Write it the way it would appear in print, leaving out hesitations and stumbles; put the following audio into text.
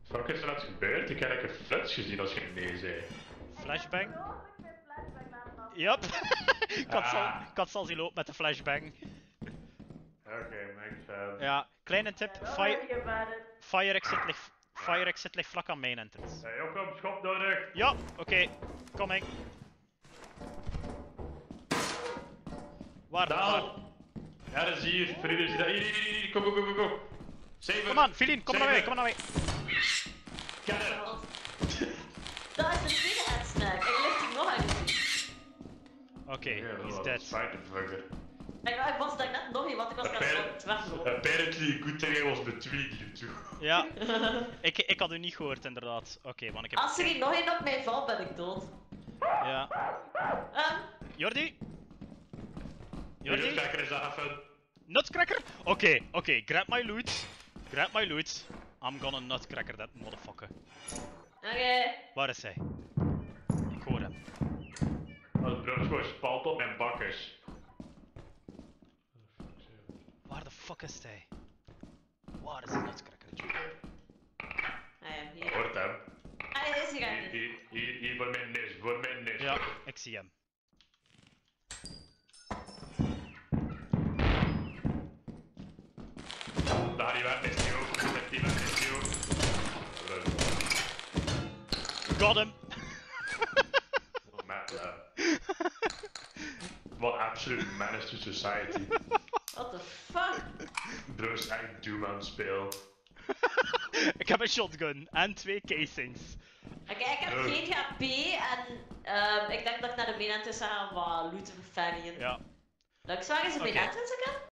Wat is er net gebeurd? Ik heb een flits gezien als je nee zei. Flashbang? Yep. ik had zelfs die loop met de flashbang. Oké, makes sense. Ja, kleine tip. Fire exit ligt vlak aan main entrance. Hey, ook op schop nodig. Ja, oké. Coming. Waar? Ja, dat is hier. Vrienden, zie dat. Hier. Kom, go, go, go, go. Zeven. Kom aan, Filin, kom naar mij, kom naar mij. Get it. Dat is de tweede headsnack. En je ligt hier nog ergens. Oké, he's Dead. dead. Spiderfucker. Ik was daar net nog in, want ik was net aan het weglopen. Apparently, good thing I was between you two. Ja, ik had u niet gehoord inderdaad. Oké, want ik heb... Als er hier nog één op mij valt, ben ik dood. Ja. Jordi? Jordi? Nutcracker is dat even. Nutcracker? Oké, grab my loot. Grab my loot. I'm gonna nutcracker that motherfucker. Oké. Waar is hij? Ik hoor hem. Als brood gewoon spalt op mijn bakkers. Waar de fuck is hij? Waar is de nutcracker? Hier. Hoort hem. Hij is hier eigenlijk. Hier voor mijn nis, voor mijn nis. Ja, ik zie hem. Daar die weg is die ook. Met die weg is die ook. Got him! What absolute menace to society. What the fuck? Bro is echt Doom aan het spelen. Ik heb een shotgun en 2 casings. Oké, ik heb geen HP en ik denk dat ik naar de main entrance ga wat looten voor Fanny. Ja. Leuk, waar is de main Oké. entrance again?